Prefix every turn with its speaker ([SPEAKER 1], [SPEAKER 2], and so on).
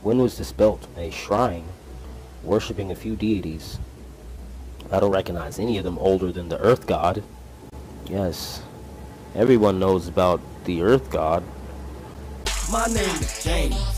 [SPEAKER 1] When was this built? A shrine, worshipping a few deities. I don't recognize any of them older than the Earth God. Yes, everyone knows about the Earth God.
[SPEAKER 2] My name is James.